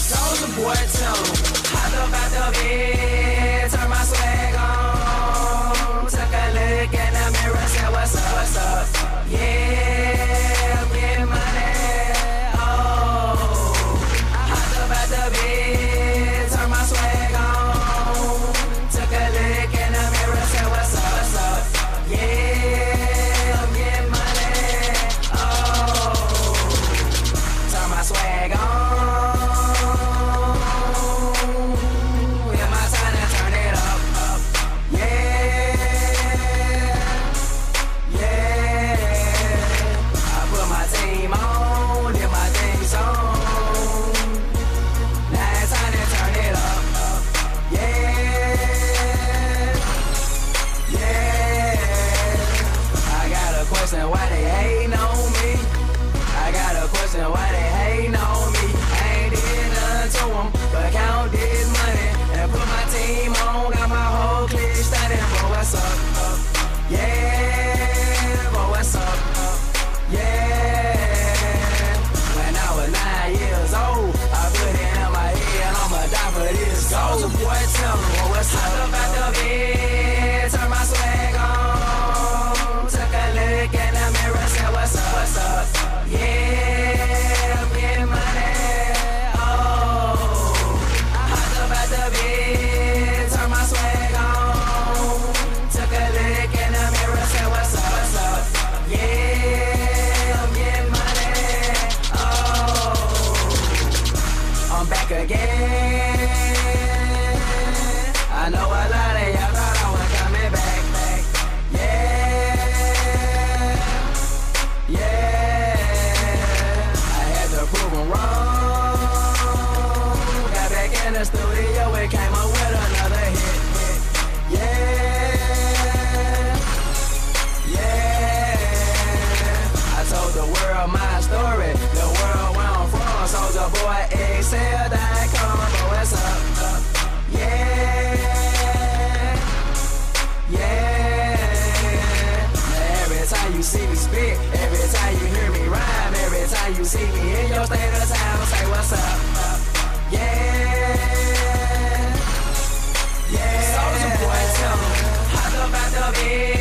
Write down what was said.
Soulja Boy tell 'em. Hopped up out the bed, turn my swag on. Took a look in the mirror, said what's up, what's up? Yeah, I'm getting money. Oh, I hopped up out the bed, turn my swag on. Took a look in the mirror, said what's up, what's up? Yeah, I'm getting money. Oh, turn my swag on. Why they hating on me? I got a question, why they hating on me? I ain't did nothing to them, but count this money and put my team on. Got my whole clique standing, boy, what's up? Yeah, boy, what's up? Yeah. When I was 9 years old, I put it in my head, I'ma die for this. Soulja Boy, tell me, boy, what's up? Hopped up out the bed, turn my swag on. Took a look in the mirror, said what's up, what's up? Yeah, I'm getting money. Oh, I hopped up out the bed, turn my swag on. Took a look in the mirror, said what's up, what's up? Yeah, I'm getting money. Oh, I'm back again. I know a lot of y'all thought I was coming back. Prove 'em wrong. Got back in the studio and came up with another hit. Yeah, yeah. I told the world my story, the world where I'm from. Soulja Boy, XL.com, but what's up? Yeah, yeah. Now every time you see me spit, every time you hear me rhyme, every time you see me in your state of town, say what's up? Yeah, yeah. Soulja Boy tell 'em. Hopped up out the bed.